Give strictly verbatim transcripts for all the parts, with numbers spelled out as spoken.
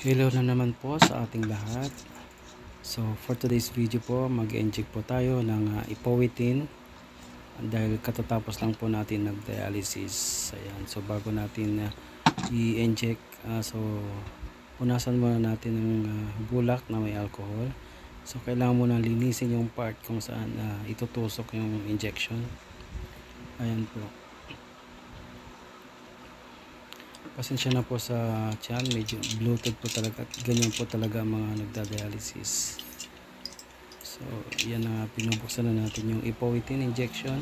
Hello na naman po sa ating lahat. So for today's video po, mag-inject po tayo ng uh, ipowitin dahil katatapos lang po natin nag-dialysis. Ayan. So bago natin uh, i-inject, uh, so punasan muna natin ng uh, bulak na may alcohol. So kailangan muna linisin yung part kung saan uh, itutusok yung injection. Ayan po. Pasensya na po sa tiyan, medyo bloated po talaga. Ganyan po talaga mga nagda-dialysis. So, yan na, pinubuksan na natin yung ipowitin injection.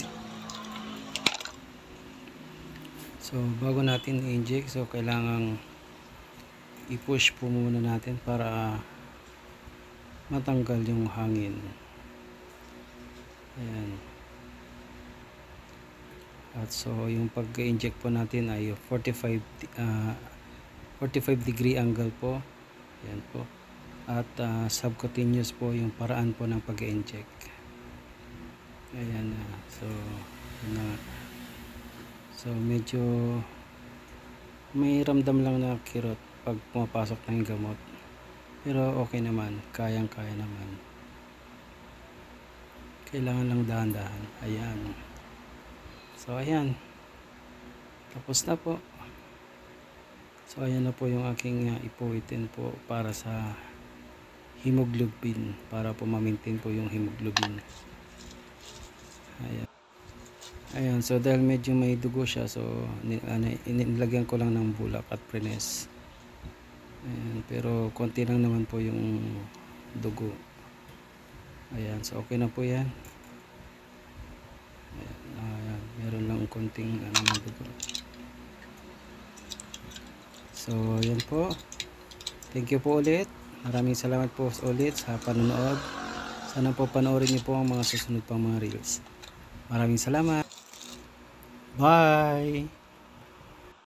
So, bago natin i-inject, so kailangang i-push po muna natin para matanggal yung hangin. Ayan. At so yung pag-inject po natin ay forty-five uh, forty-five degree angle po. Yan po. At uh, subcutaneous po yung paraan po ng pag-inject. Ayan na. Uh, so na uh, So medyo may ramdam lang na kirot pag pumapasok na yung gamot. Pero okay naman, kayang-kaya naman. Kailangan lang dahan-dahan. Ayan. So ayan, tapos na po. So ayan na po yung aking uh, ipowitin po para sa hemoglobin, para po ma-maintain po yung hemoglobin. Ayan. Ayan, so dahil medyo may dugo siya, so inilagyan ko lang ng bulak at prenes. Ayan, pero konti lang naman po yung dugo. Ayan, so okay na po yan. Ayan, ayan, meron lang konting ano ng dugo. So yan po, thank you po ulit, maraming salamat po ulit sa panonood. Sana po panoorin niyo po ang mga susunod pang mga reels. Maraming salamat, bye.